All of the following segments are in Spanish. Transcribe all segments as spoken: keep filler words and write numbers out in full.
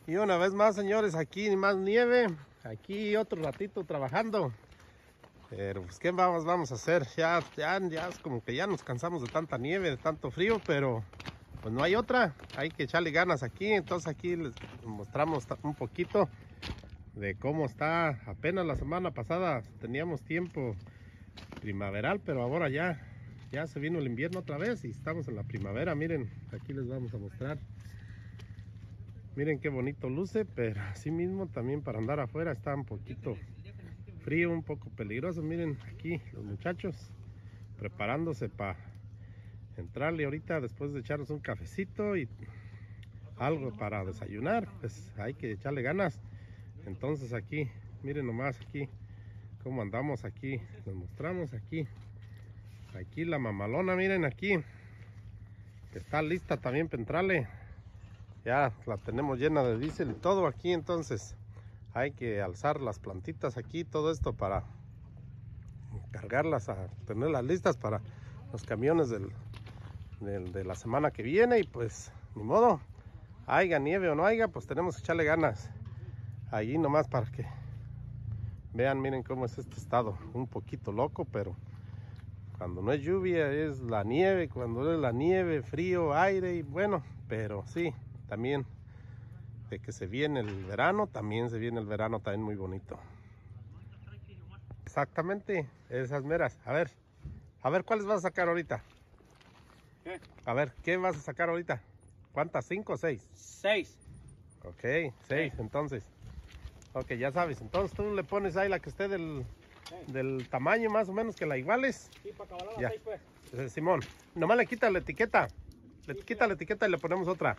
Y una vez más, señores, aquí más nieve, aquí otro ratito trabajando. Pero pues qué vamos, vamos a hacer, ya, ya, ya es como que ya nos cansamos de tanta nieve, de tanto frío, pero pues no hay otra, hay que echarle ganas aquí. Entonces aquí les mostramos un poquito de cómo está. Apenas la semana pasada teníamos tiempo primaveral, pero ahora ya, ya se vino el invierno otra vez y estamos en la primavera. Miren, aquí les vamos a mostrar. Miren qué bonito luce, pero así mismo también para andar afuera está un poquito frío, un poco peligroso. Miren aquí los muchachos preparándose para entrarle ahorita después de echarnos un cafecito y algo para desayunar. Pues hay que echarle ganas. Entonces aquí, miren nomás aquí cómo andamos aquí. Les mostramos aquí. Aquí la mamalona, miren aquí. Que está lista también para entrarle. Ya la tenemos llena de diésel y todo aquí, entonces hay que alzar las plantitas aquí, todo esto para cargarlas, a tenerlas listas para los camiones del, del, de la semana que viene. Y pues ni modo, haya nieve o no haya, pues tenemos que echarle ganas allí nomás para que vean. Miren cómo es este estado, un poquito loco, pero cuando no es lluvia es la nieve, cuando es la nieve, frío, aire y bueno, pero sí. También de que se viene el verano, también se viene el verano también muy bonito. Exactamente, esas meras. A ver, a ver, ¿cuáles vas a sacar ahorita? ¿Qué? A ver, ¿qué vas a sacar ahorita? ¿Cuántas? ¿Cinco o seis? Seis. Ok, seis, ¿Qué? Entonces. Ok, ya sabes, entonces tú le pones ahí la que esté del, del tamaño más o menos, que la iguales. Sí, para acabar las Ya. seis, pues. Eh, Simón, nomás le quita la etiqueta. Le Sí, quita sí. la etiqueta y le ponemos otra.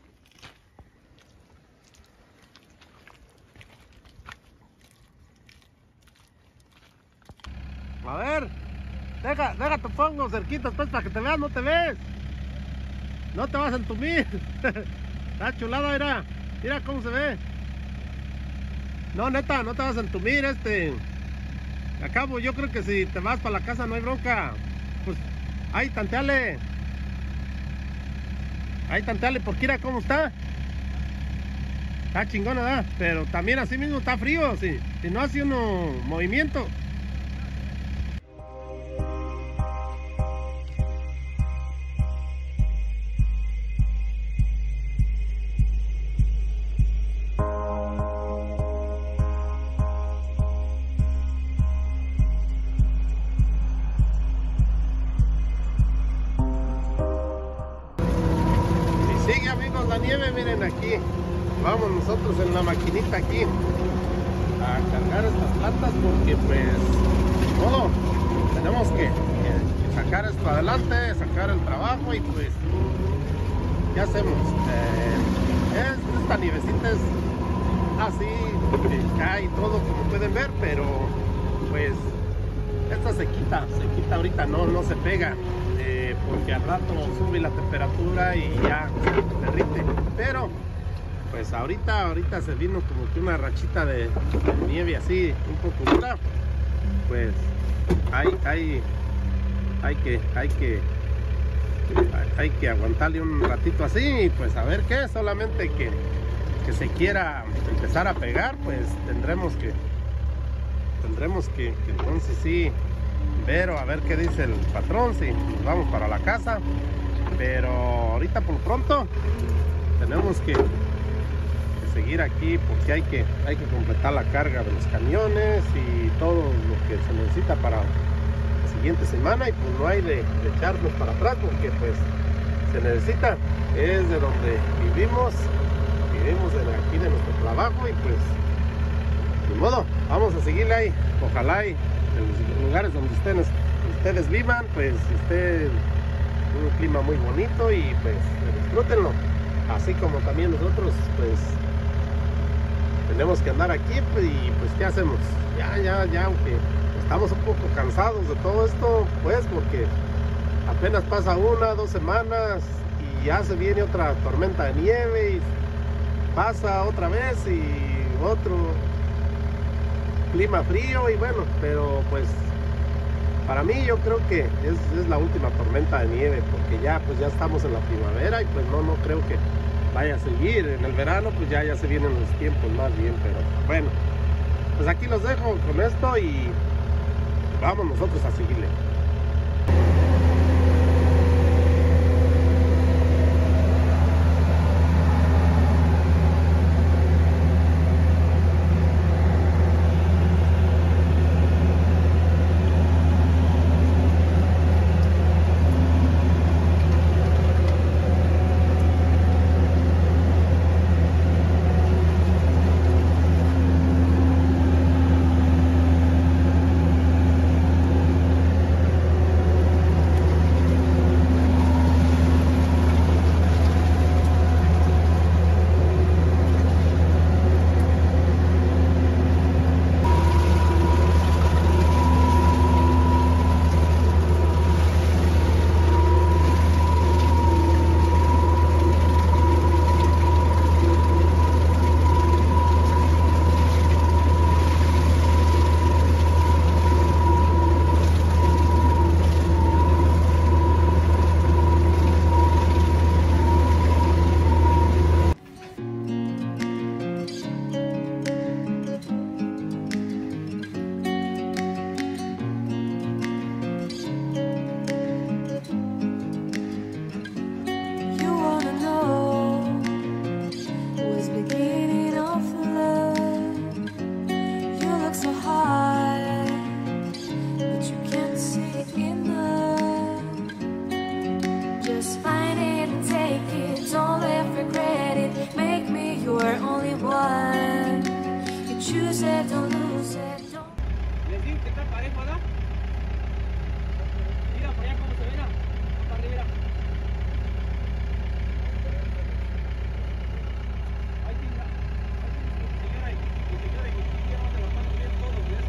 A ver, deja, deja tu pongo cerquita, pues, para que te veas. No te ves, no te vas a entumir. Está chulada, mira, mira cómo se ve. No, neta, no te vas a entumir. Este, acabo, yo creo que si te vas para la casa no hay bronca. Pues, ahí tanteale. Ahí tanteale, porque mira cómo está. Está chingona, ¿verdad? Pero también así mismo está frío, si, si no hace uno movimiento. Sigue, amigos, la nieve, miren aquí. Vamos nosotros en la maquinita aquí a cargar estas plantas porque pues de modo, tenemos que, que sacar esto adelante, sacar el trabajo y pues ¿qué hacemos? Eh, es, esta nievecita es así, eh, cae y todo como pueden ver, pero pues esta se quita, se quita ahorita, no, no se pega. Eh, porque al rato sube la temperatura y ya se derrite, pero pues ahorita ahorita se vino como que una rachita de, de nieve así un poco dura. Pues hay hay hay que hay que hay que aguantarle un ratito así y pues a ver qué, solamente que que se quiera empezar a pegar, pues tendremos que tendremos que, que entonces sí ver a ver qué dice el patrón, si nos vamos para la casa. Pero ahorita por lo pronto tenemos que, que seguir aquí porque hay que, hay que completar la carga de los camiones y todo lo que se necesita para la siguiente semana. Y pues no hay de, de echarnos para atrás porque pues se necesita, es de donde vivimos, vivimos de aquí de nuestro trabajo y pues ni modo, vamos a seguirle ahí. Ojalá y en los lugares donde ustedes, ustedes vivan, pues esté un clima muy bonito y pues disfrútenlo, así como también nosotros pues tenemos que andar aquí. Pues, y pues qué hacemos, ya ya ya aunque estamos un poco cansados de todo esto, pues porque apenas pasa una, dos semanas y ya se viene otra tormenta de nieve y pasa otra vez y otro clima frío y bueno, pero pues para mí yo creo que es, es la última tormenta de nieve porque ya pues ya estamos en la primavera y pues no, no creo que, vaya a seguir. En el verano pues ya, ya se vienen los tiempos más bien, pero bueno, pues aquí los dejo con esto y vamos nosotros a seguirle. Les digo que está parejo, ¿no? Mira por allá cómo se ve, ¿no? Para arriba. Ahí tiene, ahí tiene, señora y señora y quiero levantar bien todos, ¿ves?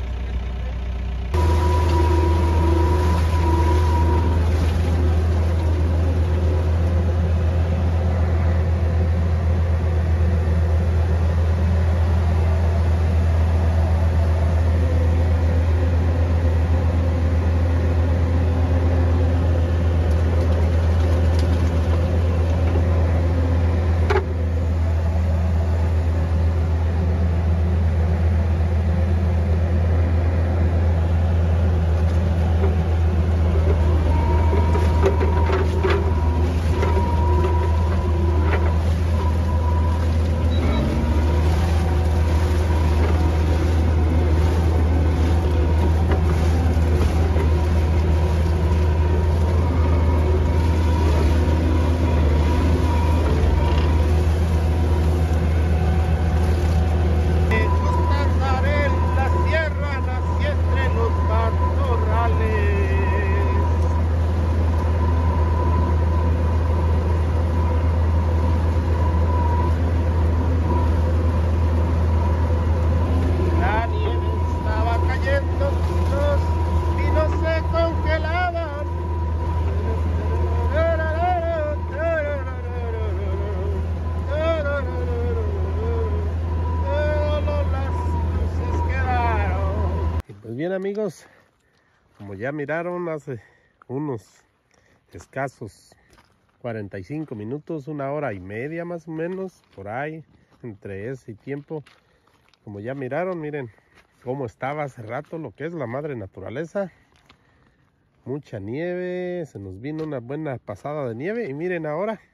Bien amigos, como ya miraron, hace unos escasos cuarenta y cinco minutos, una hora y media más o menos, por ahí, entre ese tiempo, como ya miraron, miren cómo estaba hace rato lo que es la madre naturaleza. Mucha nieve, se nos vino una buena pasada de nieve y miren ahora